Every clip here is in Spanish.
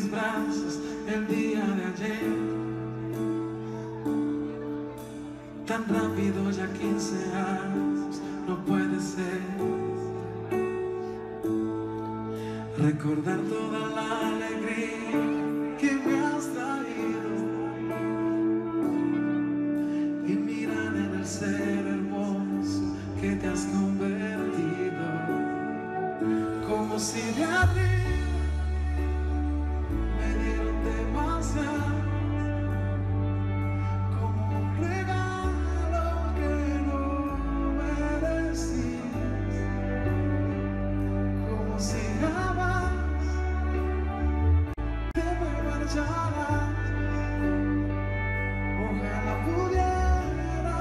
mis brazos el día de ayer. Tan rápido, ya 15 años, no puede ser. Recordar toda la alegría que me has traído y mirar en el ser hermoso que te has convertido, como si de arriba me dieron demasiado, como un regalo que no merecías, como si jamás te me marcharas. Ojalá pudiera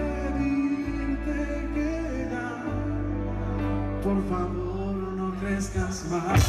pedirte que ya, por favor, no crezcas más.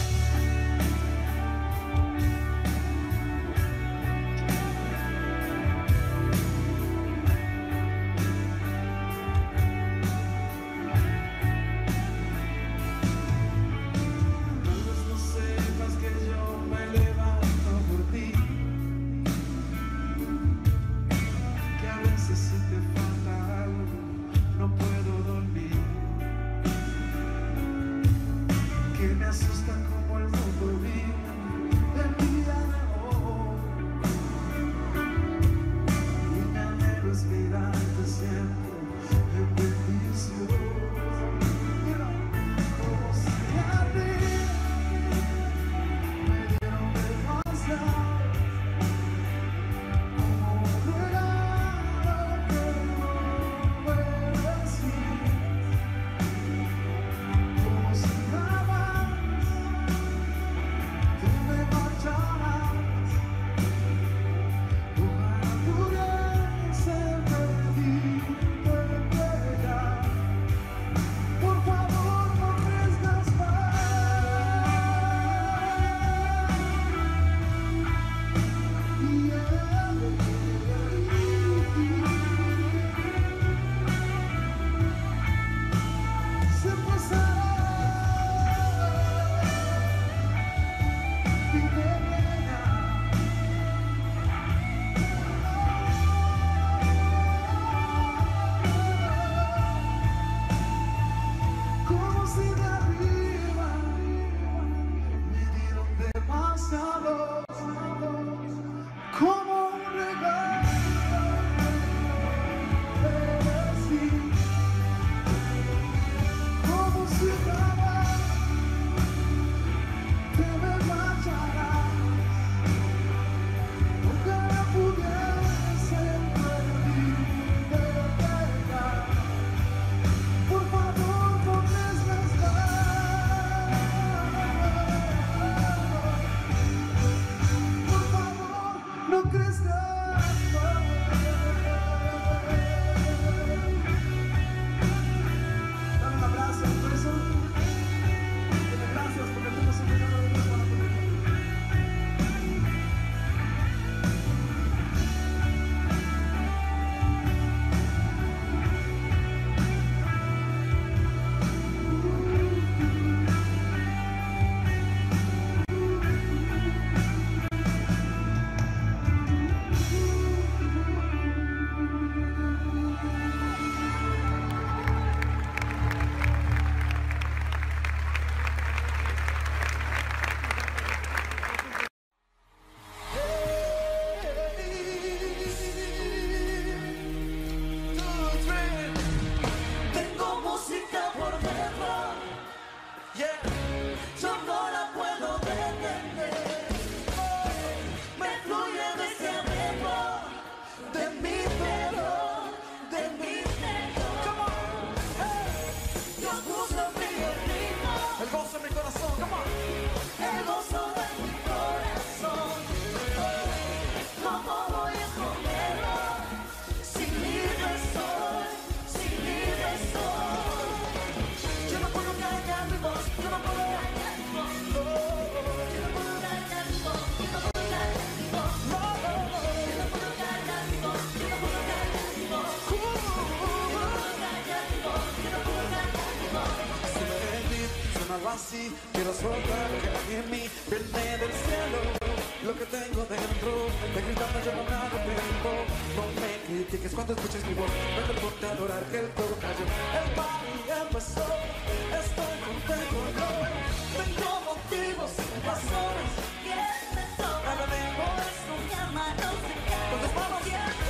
Así, quiero soltar que en mí viene del cielo. lo que tengo dentro. De gritando yo no me arrepiento. No me critiques cuando escuches mi voz. No te importa adorar que el fuego cayó. El party empezó. Estoy contento yo. Tengo motivos, razones. Ahora mismo esto me ama, no sé qué. Con tus manos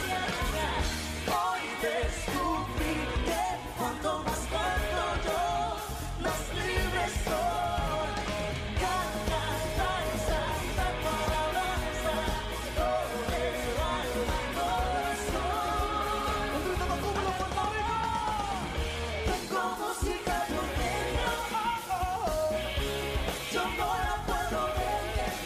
hoy descubrí que cuanto más cuento yo, más libre soy. Canta, danza, canta, danza, todo el alma y corazón. Un grito de júbilo, Puerto Rico. Tengo música por dentro, yo no la puedo ver.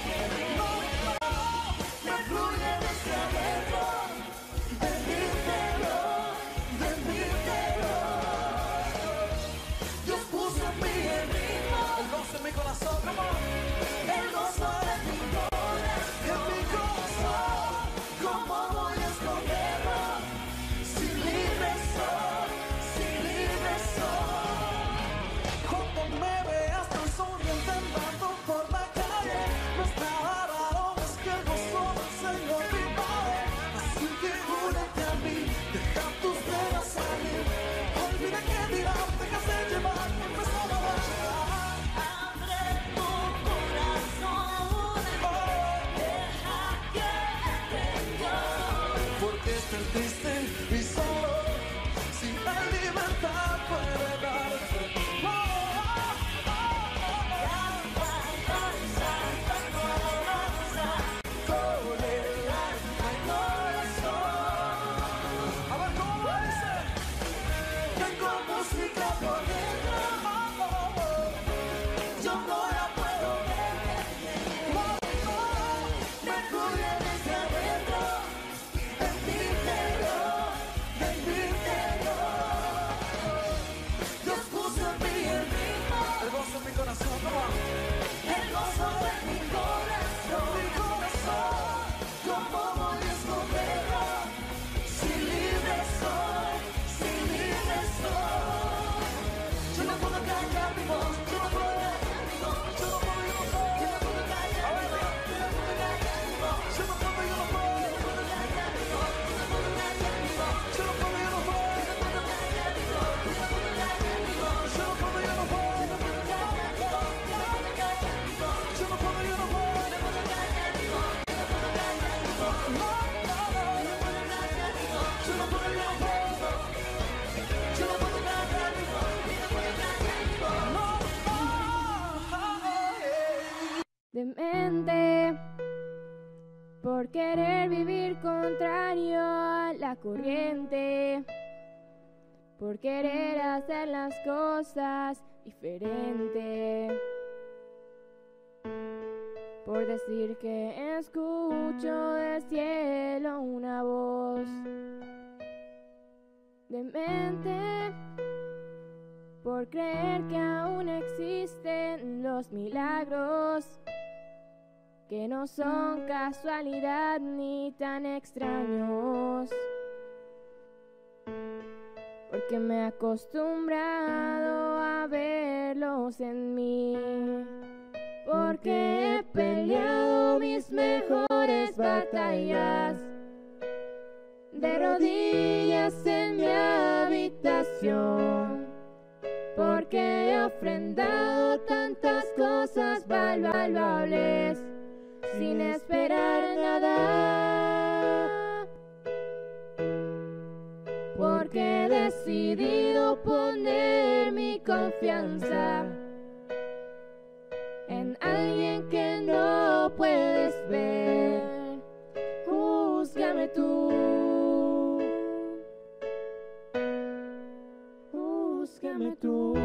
Me fluye desde adentro, de mi interior, de mi interior. Dios puso en mí el ritmo, el gozo en mi corazón, el gozo de mi corazón, en mi corazón. ¿Cómo voy a esconderlo? Si libre soy, si libre soy. Cuando me veas tan sonriente andando por la calle, no estaba raro, es que el gozo del Señor me invade. Así que únete a mí, deja tus penas salir. Olvida que dirán, déjase llevar, empezó a bailar. Abre tu corazón, deja que entre yo. Porque estar triste y solo, si hay libertad puede darse. Tengo música por dentro, yo no la puedo ver. Me fluye desde adentro, en mi interior, en mi interior. Dios puso en mí el ritmo, el gozo en mi corazón, el gozo de mi corazón, mi corazón. ¿Cómo voy a esconderlo? Si libre soy, si libre soy. Yo no puedo callar mi voz, yo no puedo callar mi voz, yo no puedo, yo no puedo, yo no puedo callar mi voz, yo no puedo callar mi voz, yo no puedo, yo no puedo, yo no puedo callar mi voz, yo no puedo callar mi voz, yo no puedo, yo no puedo, yo no puedo callar mi voz, yo no puedo callar mi voz, yo no puedo, yo no puedo, yo no puedo callar mi voz, yo no puedo callar mi voz, yo no puedo, yo no puedo, yo no puedo callar mi voz, yo no puedo callar mi voz, no, no, no, yo no puedo callar mi voz, yo no puedo, yo no puedo. Yo no puedo callar mi voz, yo no puedo callar mi voz, no, Demente por querer vivir contrario a la corriente, por querer hacer las cosas diferente, por decir que escucho del cielo una voz. Demente por creer que aún existen los milagros, que no son casualidad ni tan extraños, porque me he acostumbrado a verlos en mí, porque he peleado mis mejores batallas de rodillas en mi habitación, porque he ofrendado tantas cosas valuables sin esperar nada, porque he decidido poner mi confianza en alguien que no puedes ver. Júzgame tú, júzgame tú.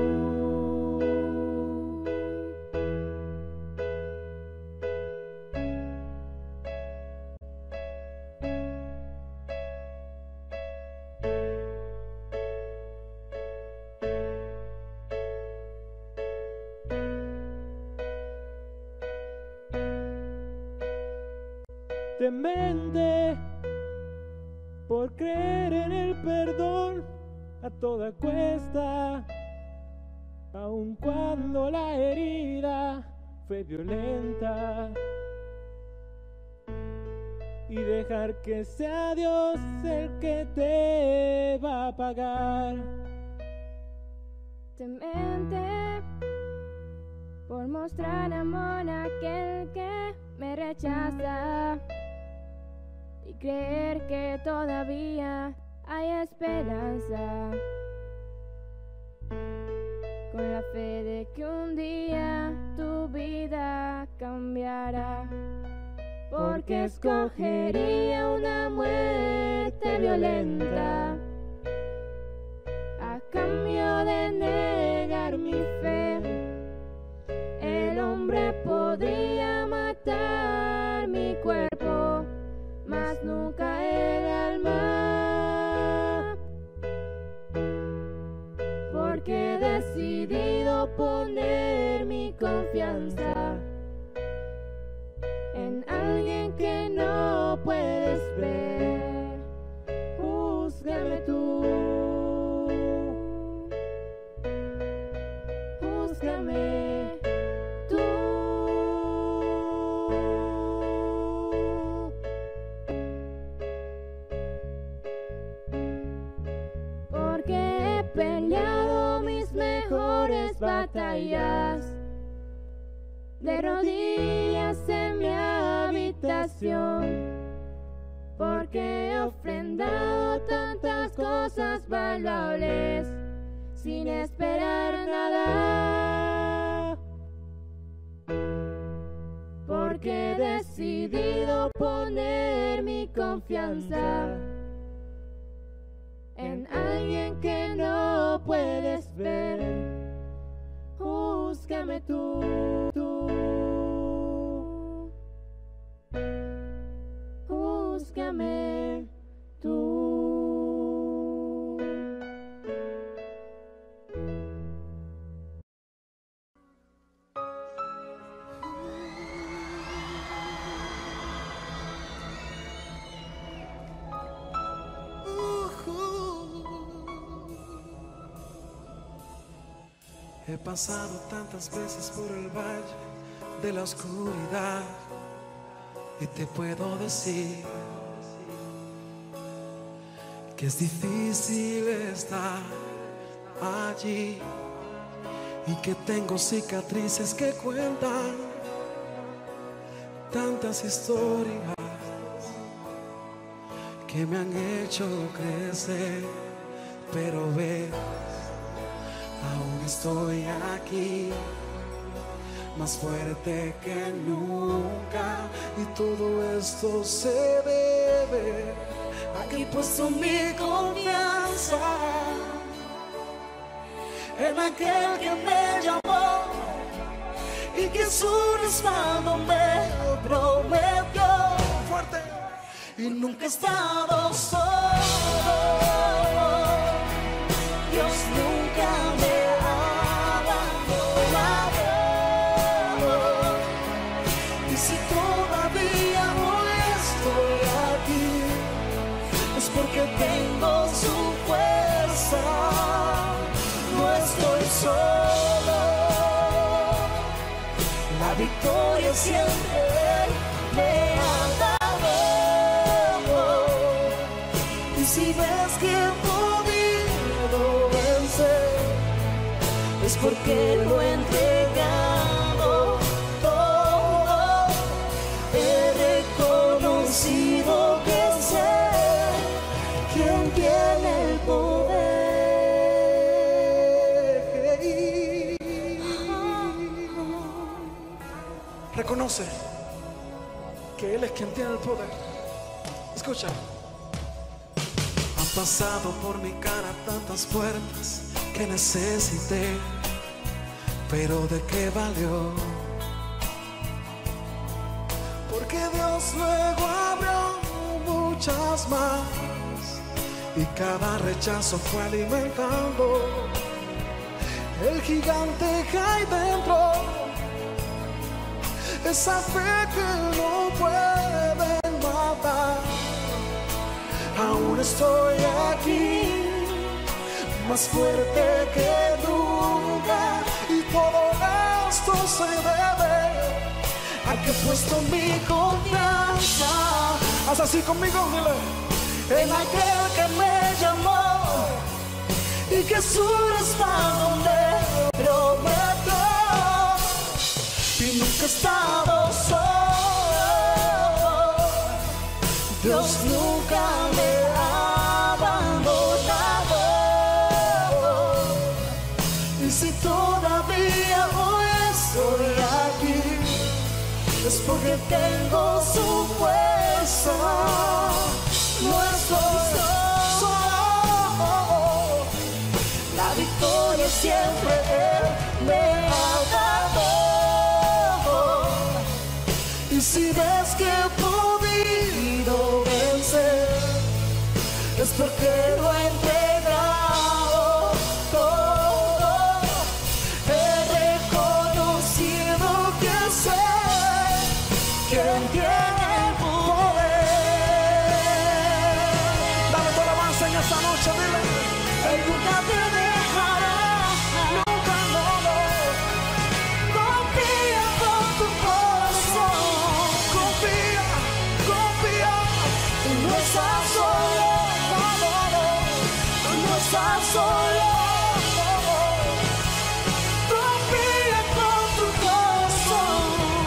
Demente por creer en el perdón a toda cuesta, aun cuando la herida fue violenta. y dejar que sea Dios el que te va a pagar. Demente por mostrar amor a aquel que me rechaza y creer que todavía hay esperanza, con la fe de que un día tu vida cambiará, porque escogería una muerte violenta a cambio de negar mi fe. El hombre podría matar mi cuerpo, mas nunca el alma, porque he decidido poner mi confianza en alguien que no puedes ver. Júzgame tú, júzgame tú, porque he peleado mis mejores batallas de rodillas en mi habitación, porque he ofrendado tantas cosas valuables sin esperar nada, porque he decidido poner mi confianza en alguien que no puedes ver. Júzgame tú, júzgame tú. He pasado tantas veces por el valle de la oscuridad y te puedo decir que es difícil estar allí y que tengo cicatrices que cuentan tantas historias que me han hecho crecer, pero ves, aún estoy aquí, más fuerte que nunca, y todo esto se debe a que he puesto mi confianza en aquel que me llamó y que su respaldo me prometió fuerte, y nunca he estado solo. Dios nunca me ha abandonado, y si todavía no estoy aquí es porque tengo su fuerza. No estoy solo, la victoria siempre me ha dado, y si ves que es porque lo he entregado todo. He reconocido que sé quién tiene el poder. Reconoce que Él es quien tiene el poder. Escucha. Han pasado por mi cara tantas puertas que necesité, pero ¿de qué valió? Porque Dios luego abrió muchas más, y cada rechazo fue alimentando el gigante que hay dentro, esa fe que no pueden matar. Aún estoy aquí, más fuerte que nunca, y todo esto se debe a que he puesto mi confianza, Haz así conmigo, dile. En aquel que me llamó y que su respaldo me prometió, y nunca he estado solo. Dios nunca me ha abandonado, y si todavía hoy estoy aquí, es porque tengo su fuerza. No estoy solo, la victoria siempre Él me ha dado. Y si ves que he podido vencer, es porque lo he entregado todo. He reconocido que sé que tiene el poder. Dale toda la alabanza en esta noche, dile. Él nunca te dejará, nunca, no, no. Confía con tu corazón, Confía, confía. tú no estás solo, no, no, no. Tú no estás solo, no, no. Confía con tu corazón.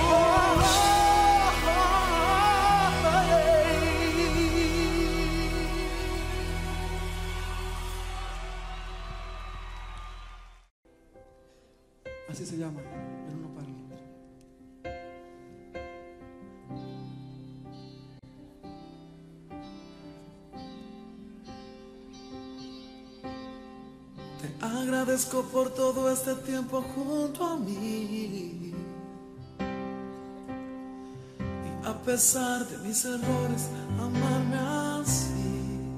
Así se llama, el uno para el otro. Te agradezco por todo este tiempo junto a mí. Y a pesar de mis errores, amarme así.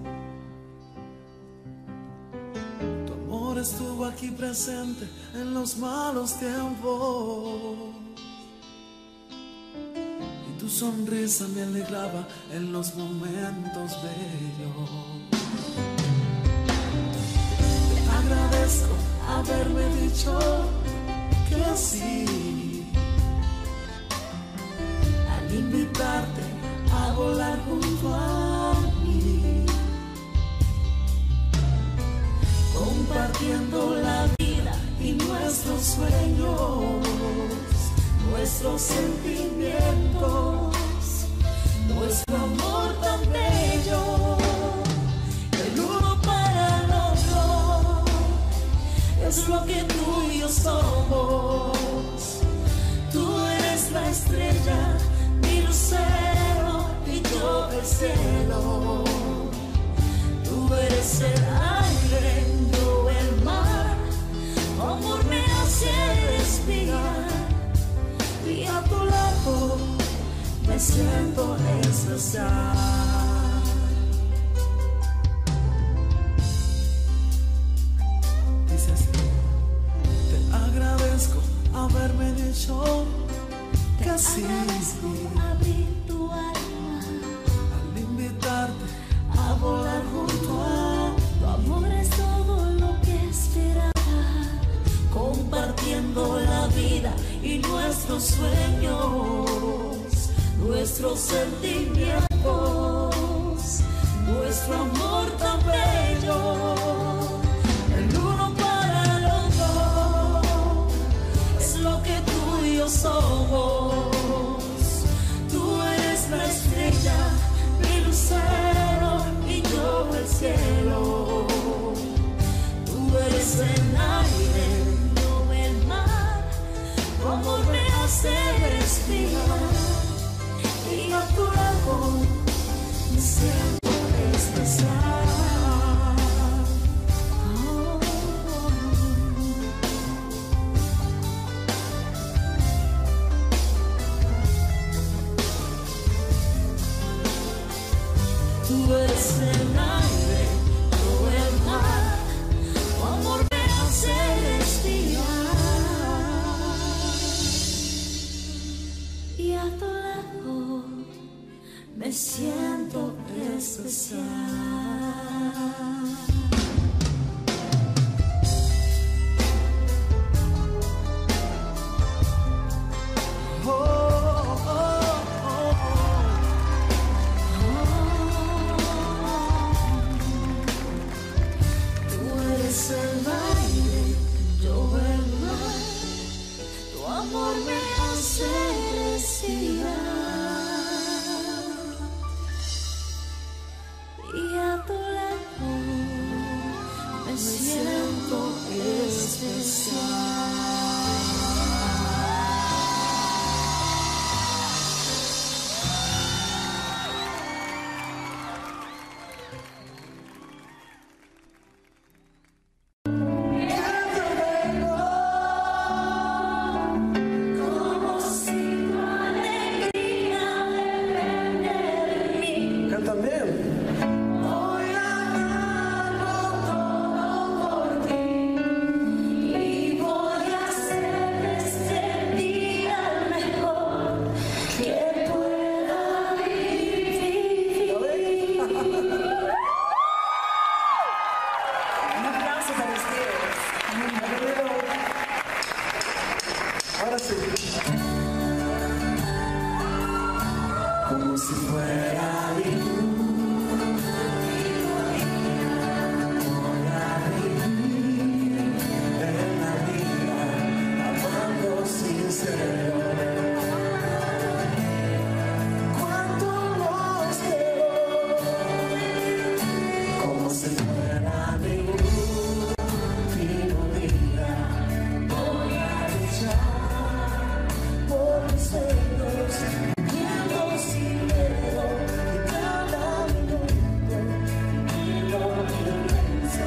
Tu amor estuvo aquí presente en los malos tiempos. Y tu sonrisa me alegraba en los momentos bellos. Agradezco haberme dicho que sí, al invitarte a volar junto a mí, compartiendo la vida y nuestros sueños, nuestros sentimientos, nuestro amor tan bello. El uno para el otro es lo que tú y yo somos. Tú eres la estrella, mi lucero y yo el cielo. Tú eres el aire, yo el mar. Tu amor me hace respirar y a tu lado me siento especial. Dice así. Te agradezco haberme dicho que sí, Agradezco abrir tu alma, al invitarte a volar junto a tu amor es todo lo que esperaba, compartiendo la vida y nuestros sueños, nuestros sentimientos, nuestro amor tan bello. El uno para el otro es lo que tú y yo somos. Tú eres la estrella, mi lucero y yo el cielo. Tú eres el aire, yo el mar. Tu amor me hace respirar y a tu lado me siento especial. Oh, tú eres el aire, yo el mar. Tu amor me hace respirar y a tu lado me siento especial. oh, oh, oh, oh. como si fuera divino. Voy a vivir en la vida, amando sincero. Cuánto los quiero, como si fuera mi último día. Voy a luchar por mis sueños, viviendo sin miedo, y cada minuto viviendo mi intención.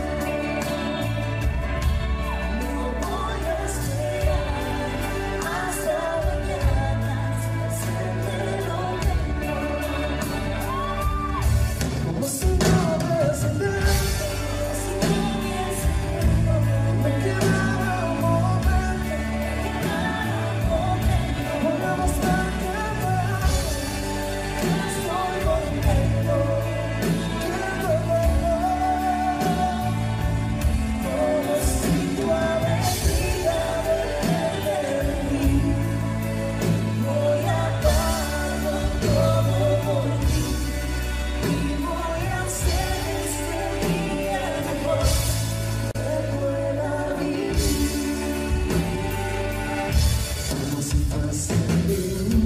No voy a esperar hasta mañana, sin hacerme lo tengo. Como si no hubiese nada, me quedara un momento, voy a mostrar que estoy contento, que de verdad, como si tu alegría depende de mí. Voy a darlo todo por ti, y voy a hacer este día mejor que pueda vivir. Como si fuese mi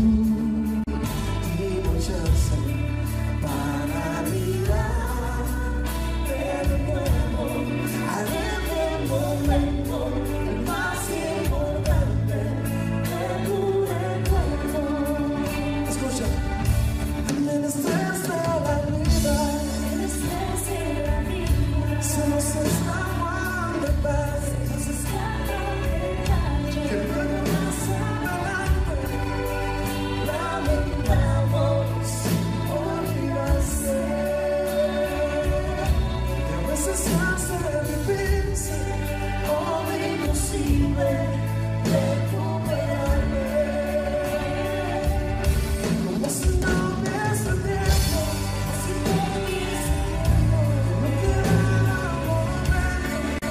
chance para mirar de nuevo al momento, el más importante de tu recuerdo. Escucha, en el estrés de la vida, se nos escapa de paz, que luego más adelante lamentamos olvidarse. Y a veces hace difícil o imposible recuperarme. Como si no hubiese tiempo, me quedara un momento,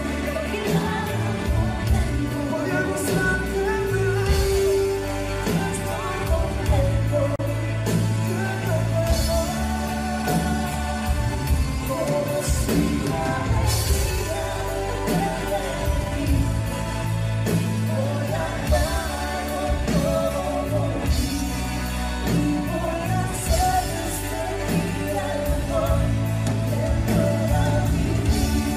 voy a mostrar que estoy contento, que de verdad, como si la alegría depende de mí. Voy a darlo todo por ti, y voy a hacer este día mejor que pueda vivir.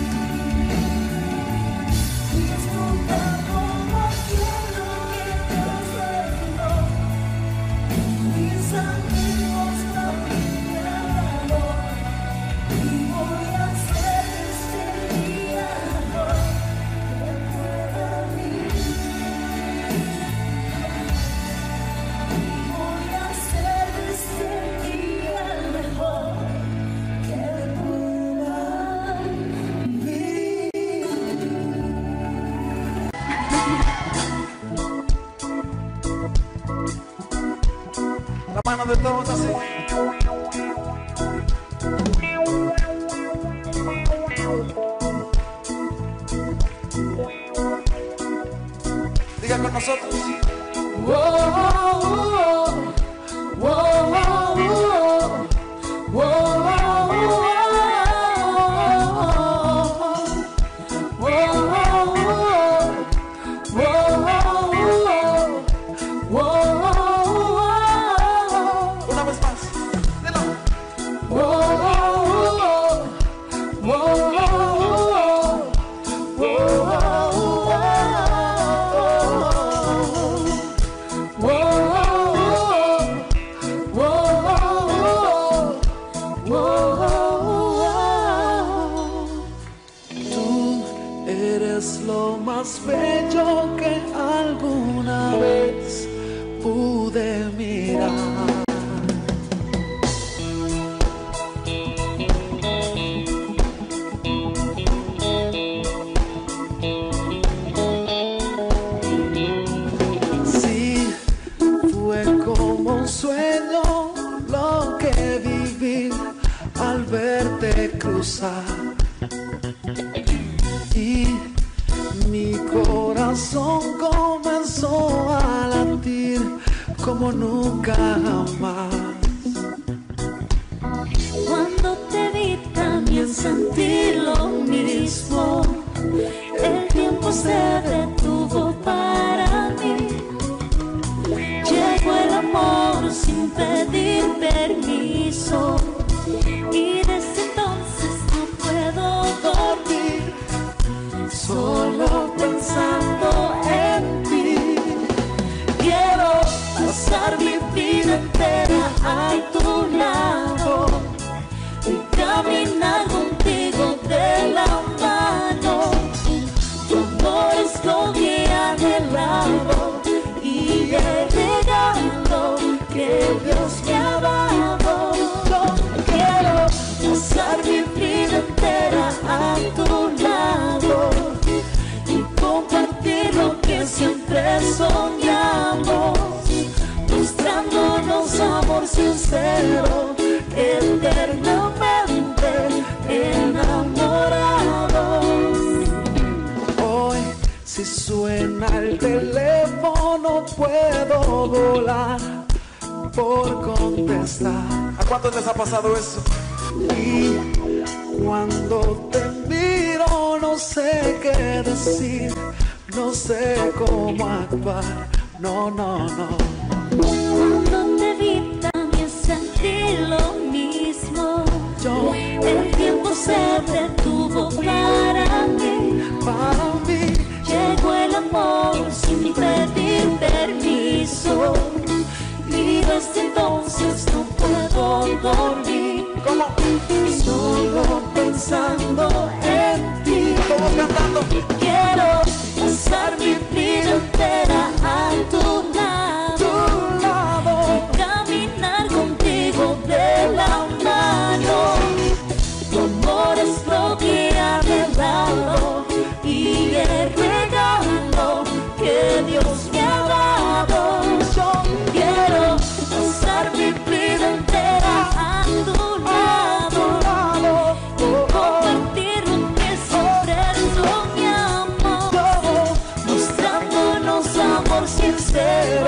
Disfruta como quiero que Dios reino, mis amigos, familia, amor, y voy a hacer este día mejor que pueda vivir. Voy a hacer este día mejor que pueda vivir. La mano de todos así. Diga con nosotros. Una vez más. Dilo. Tú eres lo más bello que alguna vez pude mirar. Sí, fue como un sueño lo que viví al verte cruzar. Y mi corazón comenzó a latir como nunca jamás. sentí lo mismo. El tiempo se detuvo para mí. Llegó el amor sin pedir permiso. Y desde entonces no puedo dormir, solo pensando en ti. Quiero pasar mi vida entera a tu lado y caminar contigo de la mano. Tu amor es lo que he anhelado y el regalo que Dios me ha dado. Yo quiero pasar mi vida entera a tu lado y compartir lo que siempre soñamos, mostrándonos amor sincero, eternamente enamorados. Hoy si suena el teléfono puedo volar por contestar. ¿A cuántos les ha pasado eso? Y cuando te miro no sé qué decir, no sé cómo actuar, no, no, no. Cuando te vi también sentí lo mismo. El tiempo se detuvo para mí. Llegó el amor sin pedir permiso. Y desde entonces no puedo dormir. ¿Cómo? Solo pensando en ti. ¿Cómo cantando? Quiero pasar mi vida entera a tu lado, caminar contigo de la mano. Tu amor es lo que he anhelado y el regalo que Dios me ha dado. Yo quiero pasar mi vida entera a tu lado y compartir lo que siempre soñamos, mostrándonos amor sincero,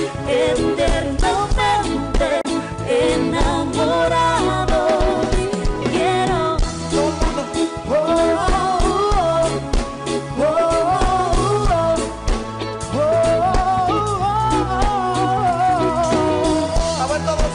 eternamente enamorados. Quiero A ver todos.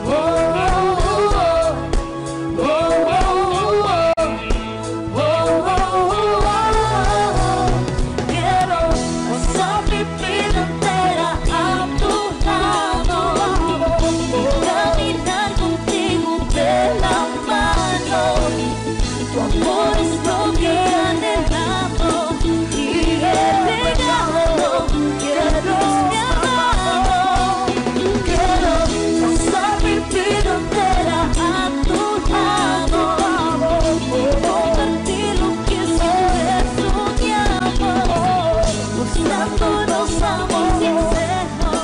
quiero pasar mi vida entera a tu lado y caminar contigo de la mano. Tu amor es lo que he anhelado y el regalo que Dios me ha dado. Quiero pasar mi vida entera a tu lado y compartir lo que siempre soñamos, mostrándonos amor sincero,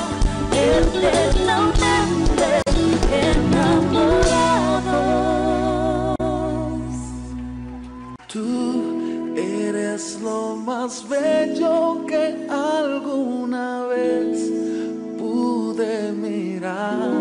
eternamente enamorados. Tú eres lo más bello que alguna vez pude mirar.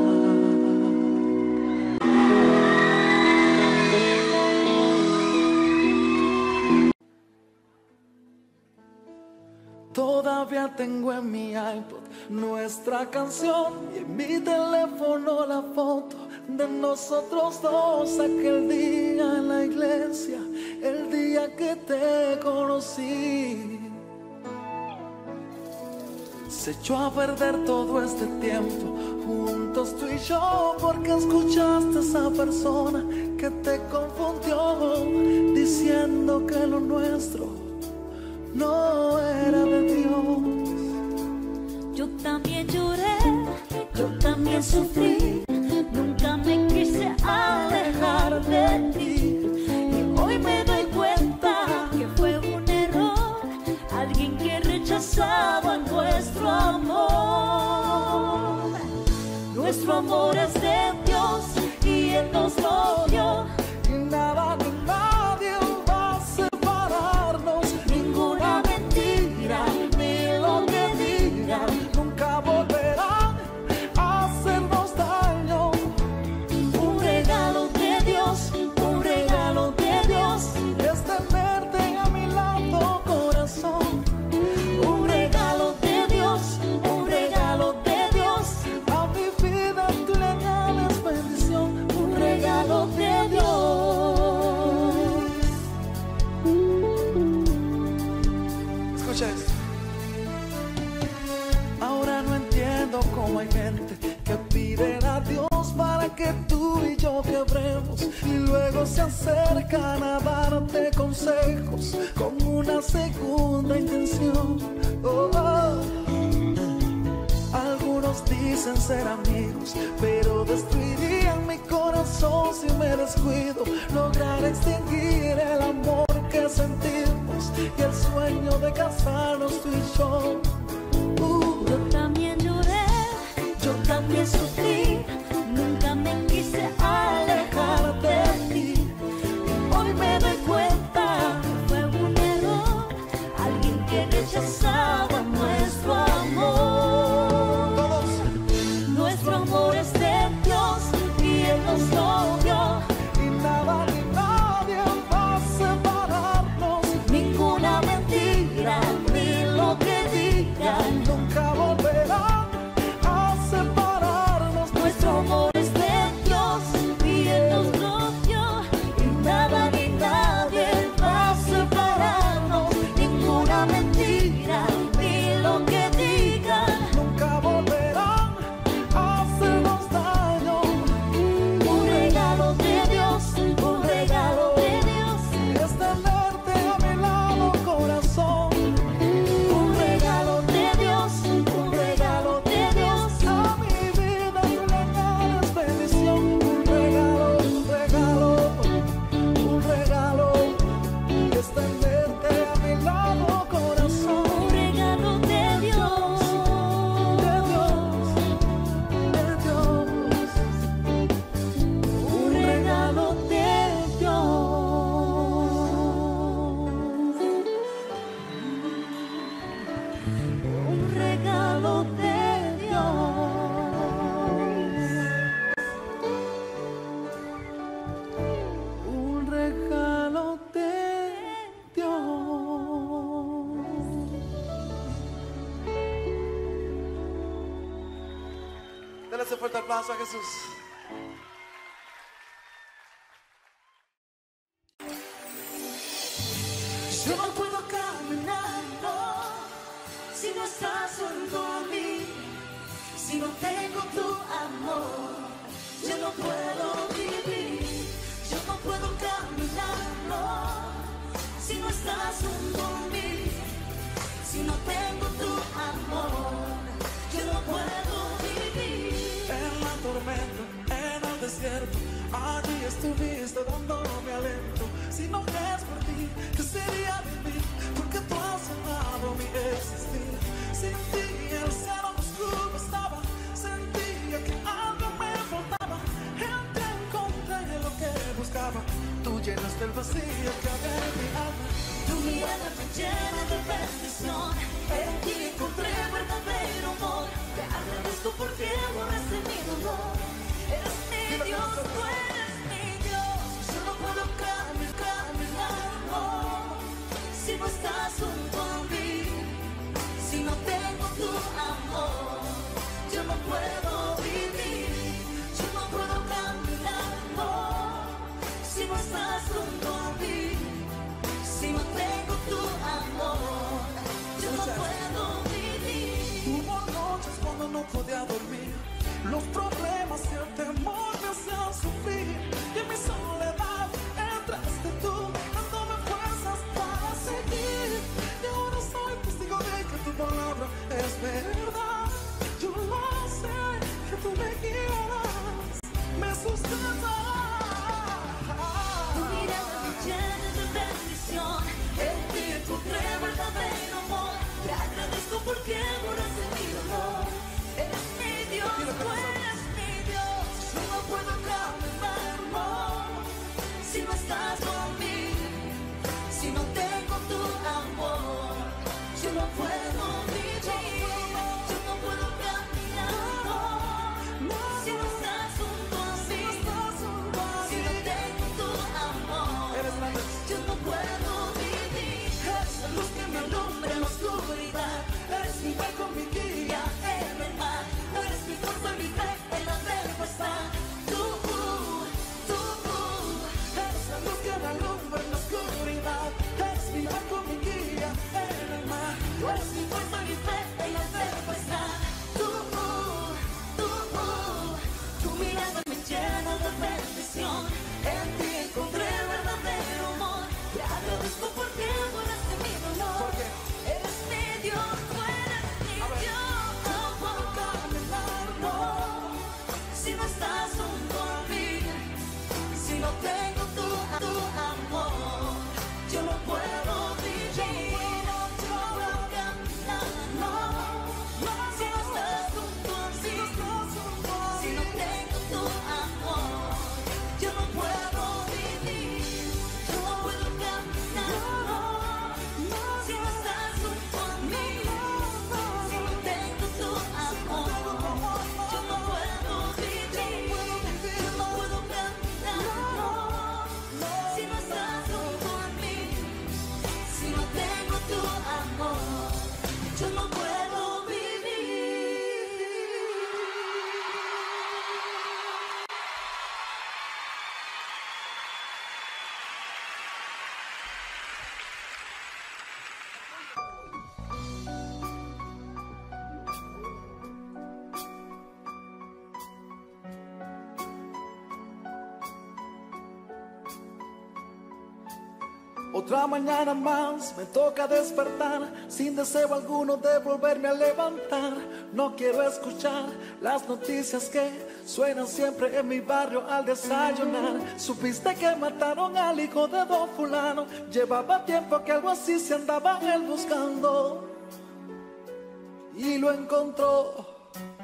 Todavía tengo en mi iPod nuestra canción y en mi teléfono la foto de nosotros dos aquel día en la iglesia, el día que te conocí. Se echó a perder todo este tiempo juntos tú y yo porque escuchaste a esa persona que te confundió diciendo que lo nuestro no era de Dios. Yo también lloré, yo también sufrí, nunca me quise alejar de ti. Y hoy me doy cuenta que fue un error, alguien que rechazaba nuestro amor. Nuestro amor es de Dios y Él nos lo dio. Y nada ni nadie va a separarnos, Ninguna mentira, ni lo que digan, nunca volverán a hacernos daño. y yo quebremos y luego se acercan a darte consejos con una segunda intención. Oh, oh. Algunos dicen ser amigos, pero destruirían mi corazón si me descuido. Lograr extinguir el amor que sentimos y el sueño de casarnos tú y yo. Yo también lloré, yo también sufrí, nunca me quise alejar de ti. Hoy me doy cuenta que fue un error, alguien que rechazaba nuestro amor. Nuestro amor es de Dios y Él nos lo dio. Y nada ni nadie va a separarnos. Ninguna mentira ni lo que digan Nunca volverán a separarnos. nuestro amor es de Dios y Él nos lo dio. Y nada ni nadie va a separarnos. Ninguna mentira ni lo que digan. Nunca volverán a hacernos daño. Un regalo de Dios, un regalo de Dios. Es tenerte a mi lado, corazón. Un regalo de Dios, un regalo de Dios. A mi vida tú le añades bendición. Un regalo, un regalo, un regalo. Es tenerte a mi lado, corazón. Un regalo de Dios. De Dios, de Dios. Un regalo de Dios. Un regalo de Dios. Un regalo de Dios. Dale ese fuerte aplauso a Jesús. Yo no puedo caminar, no, si no estás junto a mí, si no tengo tu amor, yo no puedo vivir. Yo no puedo caminar, no, si no estás junto a mí, si no tengo tu amor, yo no puedo vivir. En la tormenta, en el desierto, allí estuviste dándome aliento. Si no es por ti, ¿qué sería de mí? Porque tú has sanado mi existir. Sin ti el cielo oscuro estaba, sentía que algo me faltaba. En ti encontré lo que buscaba. Tú llenaste el vacío que había en mi alma. Tu mirada me llena de bendición, en ti encontré verdadero amor. Te agradezco porque borraste mi dolor. Eres mi Dios, tú eres mi Dios. Yo no puedo caminar, no, si no estás junto a mí, si no tengo tu amor, yo no puedo vivir. Yo no puedo caminar, no, si no estás junto a mí, si no tengo tu amor, yo no puedo vivir. Hubo noches cuando no podía dormir, los problemas y el temor me hacían sufrir. Y en mi soledad entraste tú, dándome fuerzas para seguir. Y ahora soy testigo de que tu palabra es verdad. Yo lo sé, que tú me guiarás, me sustentarás. Tu mirada me llena de bendición, en ti encontré verdadero amor. Te agradezco porque borraste mi dolor. Eres mi Dios, tú eres mi Dios. Yo no Otra mañana más me toca despertar, sin deseo alguno de volverme a levantar. No quiero escuchar las noticias que suenan siempre en mi barrio al desayunar. Supiste que mataron al hijo de don fulano, llevaba tiempo que algo así se andaba él buscando y lo encontró.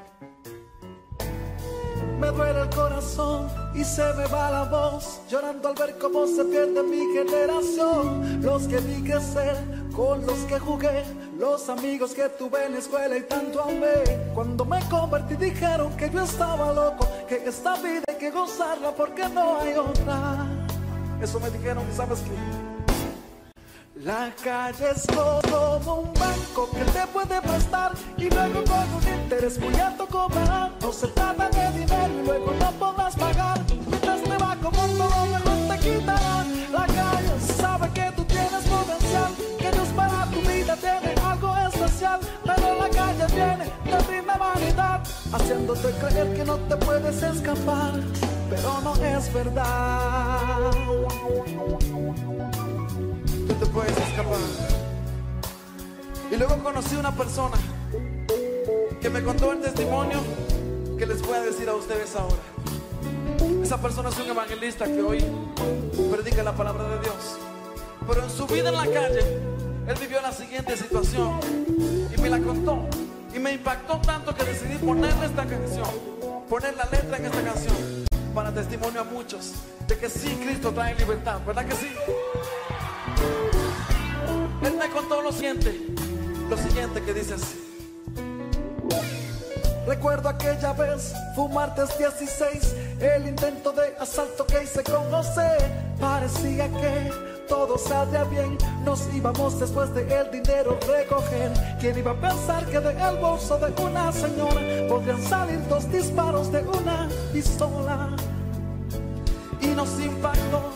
Me duele el corazón y se me va la voz, llorando al ver cómo se pierde mi generación. Los que vi crecer, con los que jugué, los amigos que tuve en la escuela y tanto amé. Cuando me convertí dijeron que yo estaba loco, que esta vida hay que gozarla porque no hay otra. Eso me dijeron, ¿y sabes qué? La calle es como un banco que te puede prestar y luego con un interés muy alto cobrar. No se trata de dinero y luego no podrás pagar. Mientras te va como todo, mejor te quitarán. La calle sabe que tú tienes potencial, que Dios para tu vida tiene algo especial. Pero la calle viene, te brinda vanidad, haciéndote creer que no te puedes escapar. Pero no es verdad. Tú te puedes escapar. Y luego conocí una persona que me contó el testimonio que les voy a decir a ustedes ahora. Esa persona es un evangelista que hoy predica la palabra de Dios, pero en su vida en la calle él vivió la siguiente situación y me la contó y me impactó tanto que decidí ponerle esta canción, poner la letra en esta canción para testimonio a muchos de que sí, Cristo trae libertad, ¿verdad que sí? Él me contó lo siguiente que dice así. Recuerdo aquella vez, fue un martes 16, el intento de asalto que hice con José. Parecía que todo saldría bien, nos íbamos después de el dinero recoger. ¿Quién iba a pensar que del bolso de una señora podrían salir 2 disparos de una pistola? Y nos impactó.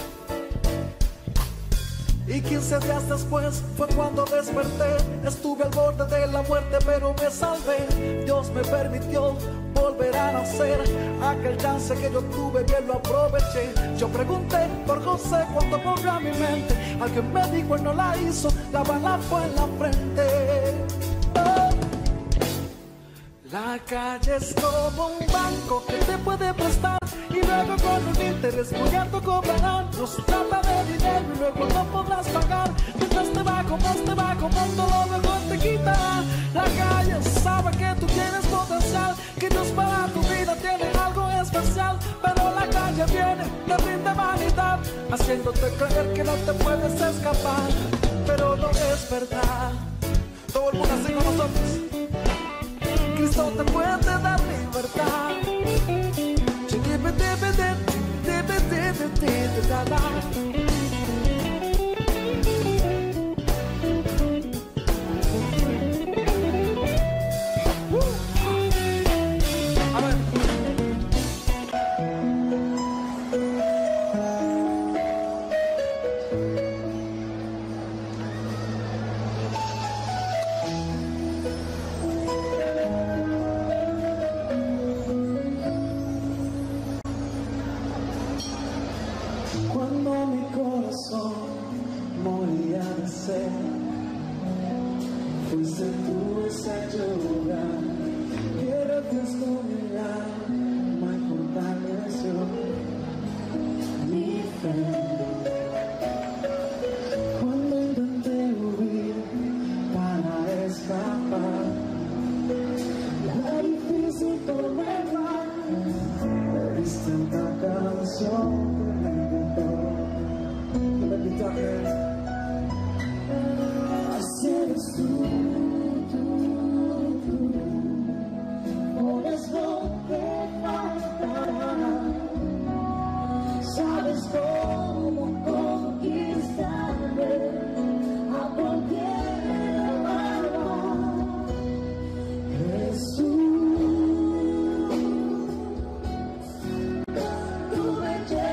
Y 15 días después fue cuando desperté. Estuve al borde de la muerte pero me salvé. Dios me permitió volver a nacer. Aquel chance que yo tuve bien lo aproveché. Yo pregunté por José cuando volvió a mi mente. Alguien me dijo él no la hizo, la bala fue en la frente. Oh. La calle es como un banco que te puede prestar y luego con un interés muy alto cobrarán. No se trata de dinero y luego no podrás pagar. Mientras te va como todo mejor te quitará. La calle sabe que tú tienes potencial, que Dios para tu vida tiene algo especial. Pero la calle viene, te brinda vanidad, haciéndote creer que no te puedes escapar. Pero no es verdad. Todo el mundo así con nosotros. Cristo te puede dar libertad. A ver. Cuando mi corazón moría de sed, fuiste tú ese lugar que refrescó mi alma y fortaleció mi fe. Cuando intenté huir para escapar la difícil tormenta, me diste una canción. Así eres tú, pones lo que falta, sabes cómo conquistarme a cualquier alma. Jesús, tú me llevas.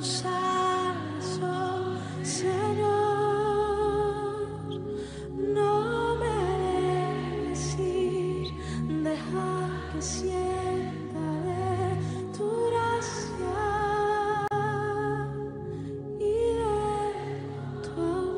tus alas, oh Señor, no me dejes ir, deja que sienta de tu gracia y de tu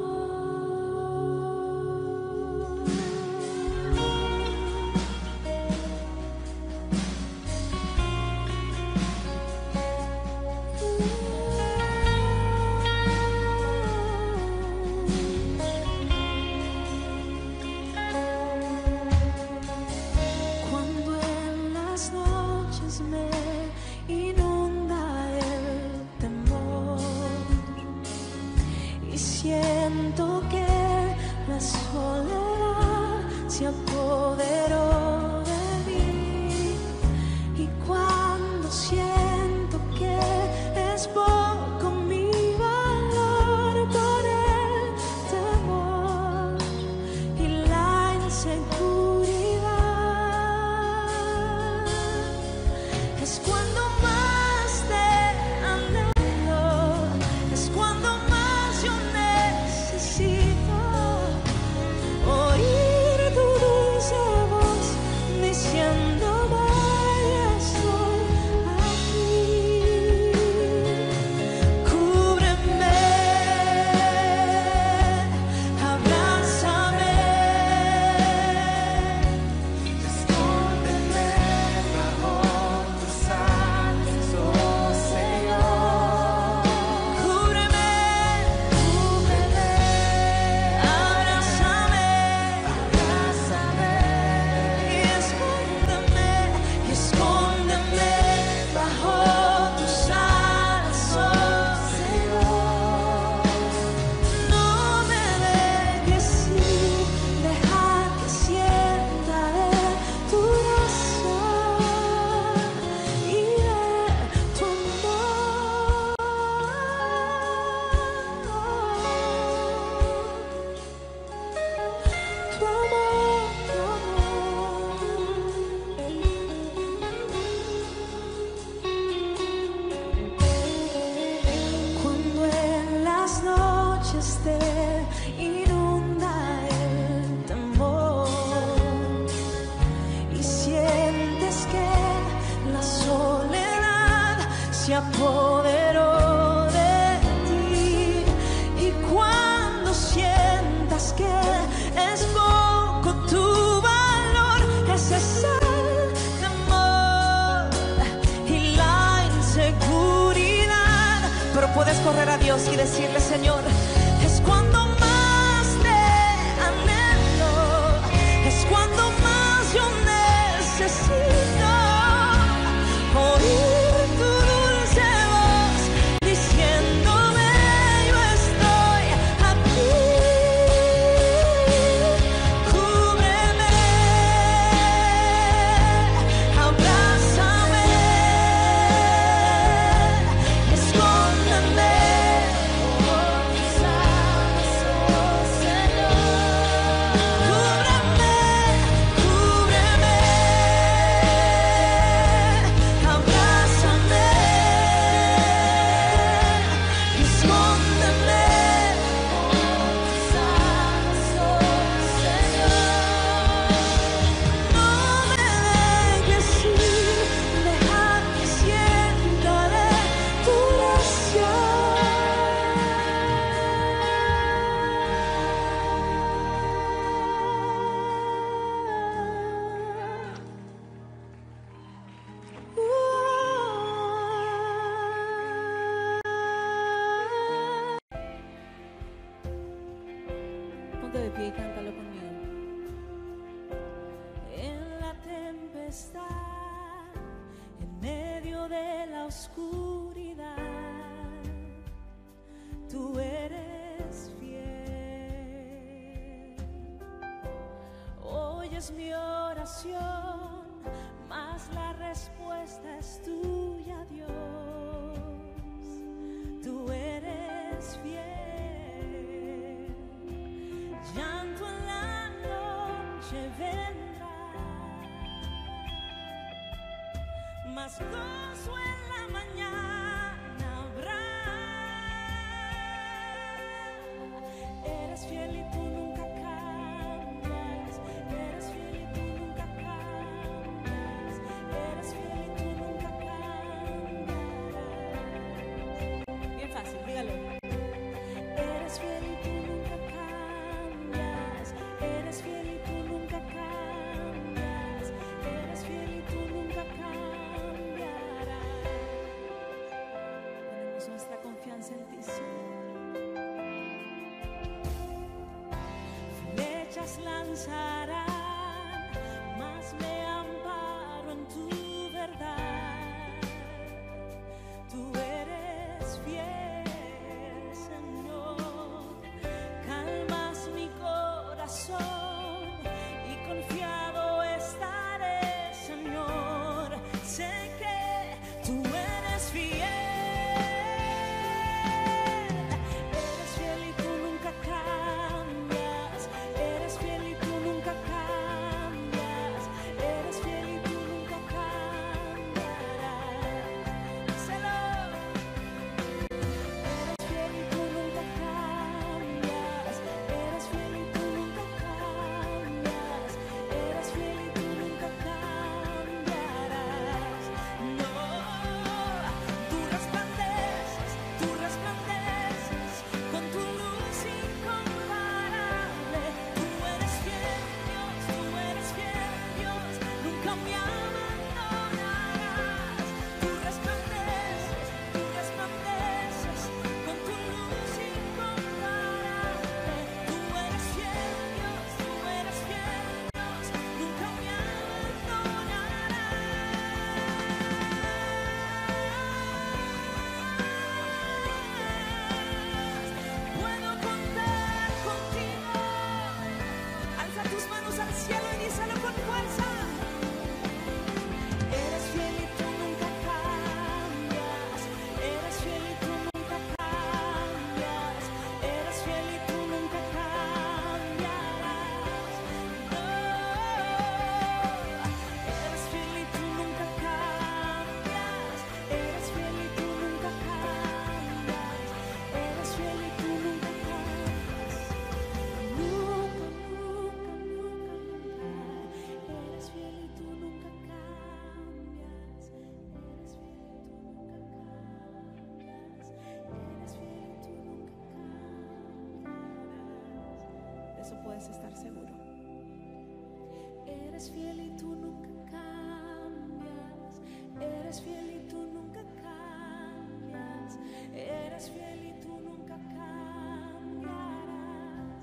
Cuando en las noches me inunda el temor y siento que la soledad se apoderó de mí, y cuando siento que es poco mi valor por el temor y la inseguridad, es cuando más te anhelo, es cuando más yo necesito oír tu dulce voz diciéndome estoy aquí. Cúbreme, abrázame, Escóndeme bajo tus alas, oh Señor. cúbreme, abrázame, y escóndeme bajo tus alas, oh Señor. No me dejes ir, deja que sienta de tu gracia y de tu amor. Tu amor, tu amor. Cuando en las noches te inunda el temor y sientes que la soledad se apoderó de ti, y cuando sientas que es poco tu valor, ese es el temor y la inseguridad, pero puedes correr a Dios y decirle: Señor, es cuando más te anhelo, es cuando más yo necesito oír tu dulce voz diciéndome yo estoy aquí. Cúbreme, abrázame, escóndeme por tus alas, oh Señor. Cúbreme, abrázame, escóndeme por tus alas, oh Señor. No me dejes ir, deja que sienta de tu gracia. Ponte de pie y cántalo conmigo. En la tempestad, en medio de la oscuridad, tú eres fiel. Oyes mi oración, mas la respuesta es tuya, Dios. Tú eres fiel. Llanto en la noche vendrá, mas gozo en la mañana habrá. nuestra confianza en ti, Señor. Flechas lanzarán, mas me amparo en tu verdad. Tú eres fiel, Señor. Calmas mi corazón y confiado estaré, Señor. Sé que tú eres fiel. Eres fiel y tú nunca cambias. Eres fiel y tú nunca cambias. Eres fiel y tú nunca cambiarás. Díselo. Eres fiel y tú nunca cambias. Eres fiel y tú nunca cambias. Eres fiel y tú nunca cambiarás. No, tú resplandeces con tu luz incomparable. Tú eres fiel, Dios, nunca me abandonarás. Tú resplandeces con tu luz incomparable. Tú eres fiel, Dios, nunca me abandonarás. Puedo contar contigo. Alza tus manos al cielo y díselo con fuerza. Eres fiel y tú nunca cambias. Eres fiel y tú nunca cambias. Eres fiel y tú nunca cambiarás. No. Eres fiel y tú nunca cambias. Eres fiel y tú nunca cambias. Eres fiel y tú nunca cambias. Nunca, nunca, nunca, nunca. Eres fiel y tú nunca cambias. Eres fiel y tú nunca cambias. Eres fiel y tú nunca cambiarás. De eso puedes estar seguro. Eres fiel y tú nunca cambias. Eres fiel y tú nunca cambias. Eres fiel y tú nunca cambiarás.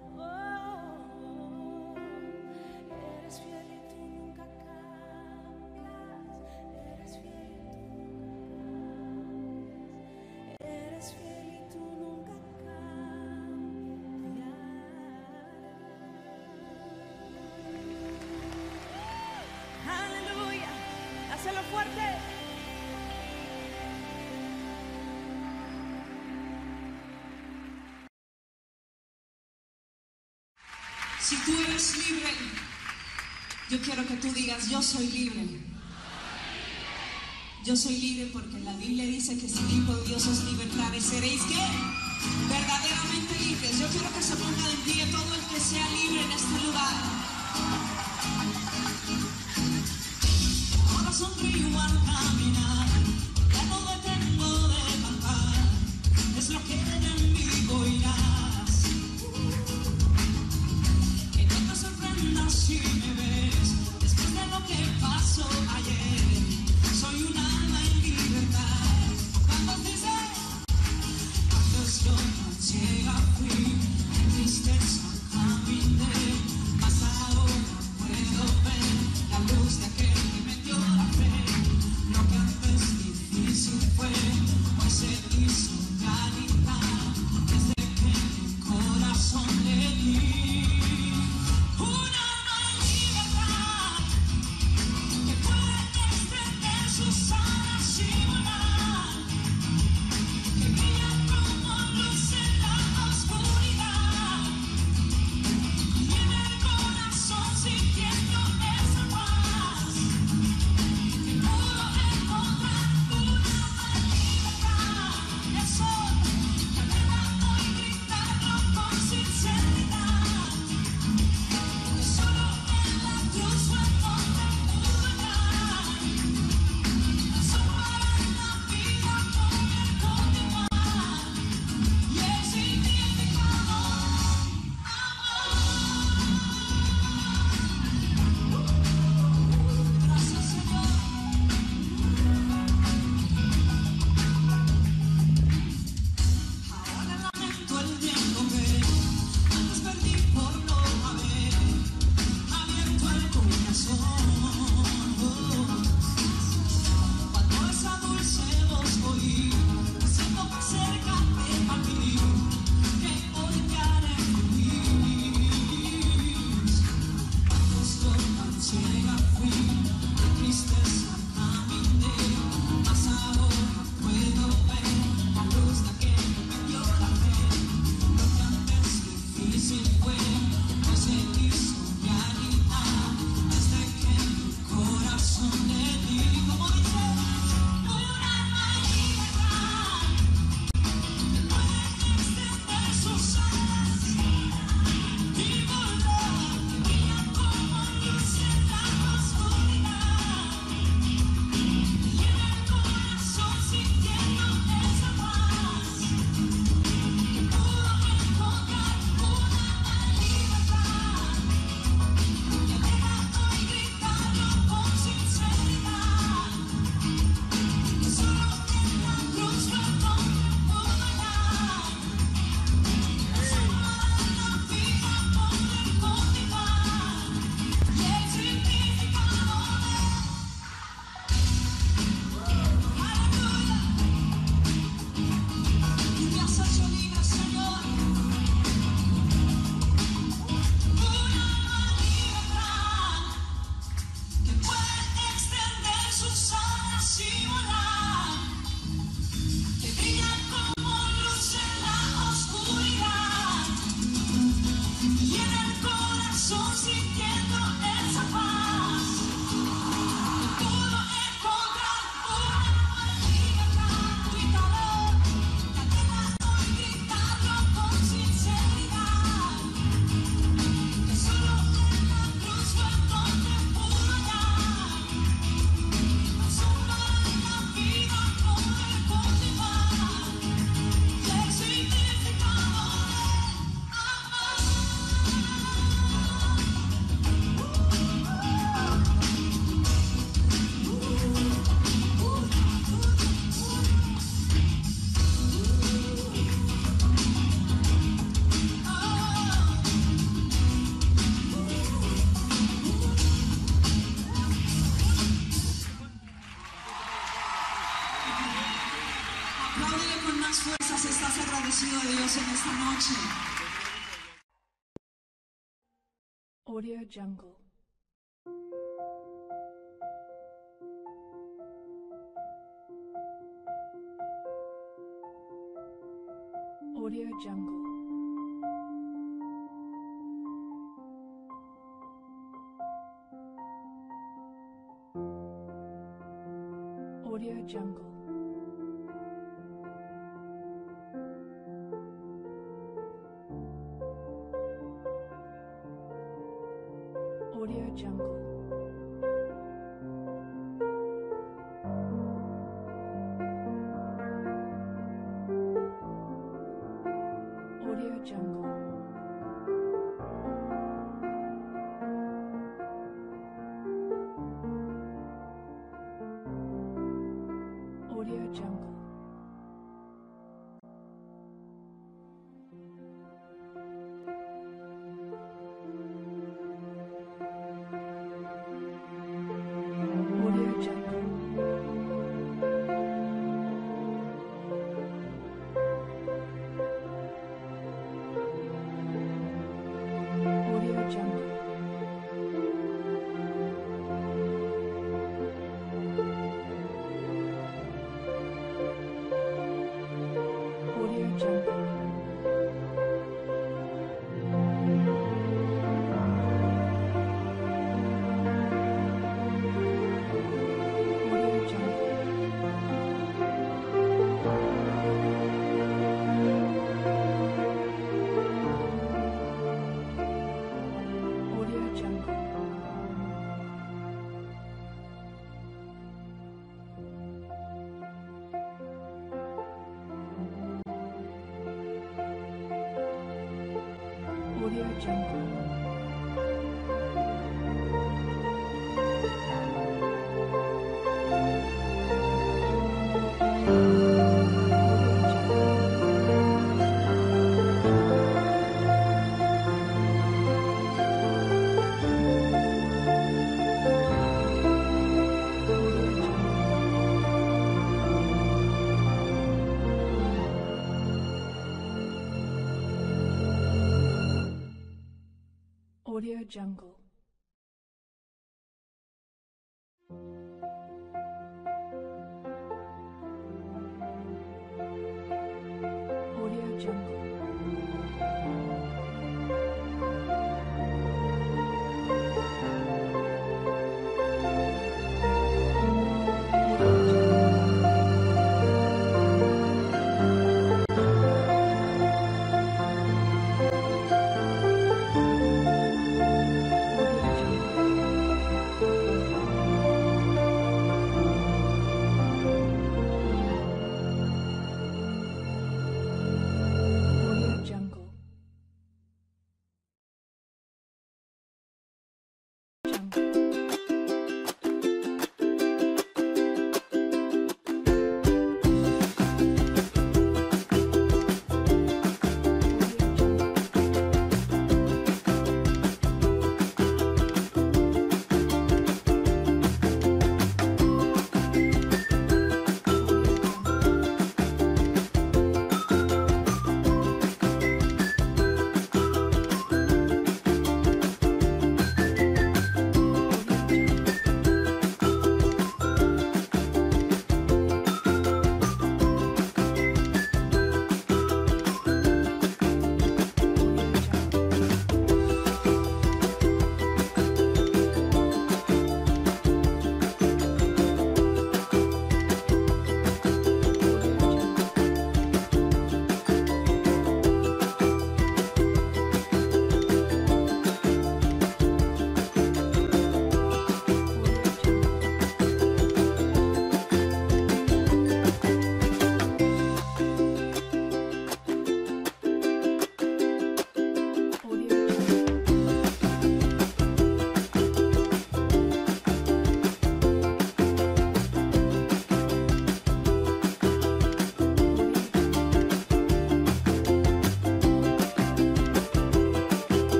Oh, eres fiel y tú nunca cambias. Eres fiel y tú nunca cambias. Eres fiel y tú nunca cambiarás. Aleluya. Hazlo fuerte. Si tú eres libre, yo quiero que tú digas, yo soy libre. Yo soy libre porque la Biblia dice que si el Hijo de Dios os libertare, seréis ¿qué? Verdaderamente libres. Yo quiero que se ponga de pie todo el que sea libre en este lugar. Ahora sonrío al caminar, ya no detengo de cantar, es lo que de mí oirás. Que no te sorprendas si me ves, después de lo que pasó ayer, soy un alma en libertad. Cuando dice, antes yo tan ciega fui, en tristeza caminé, mas ahora puedo ver la luz de aquel que me dio la fe. Lo que antes difícil fue, hoy se hizo realidad, desde que mi corazón le di. Un alma en libertad, que puede extender sus alas y volar, que brilla como luz en la oscuridad, y en el corazón sintiendo esa paz, que pudo encontrar un alma en libertad. Es agradecido de Dios en esta noche. Audio Jungle. Audio Jungle. Audio Jungle. Audio Jungle. Audio Jungle. Audio Jungle. Audio Jungle. Audio Jungle. Audio Jungle. Audio Jungle. Audio Jungle. Audio Jungle. Audio Jungle. Audio Jungle.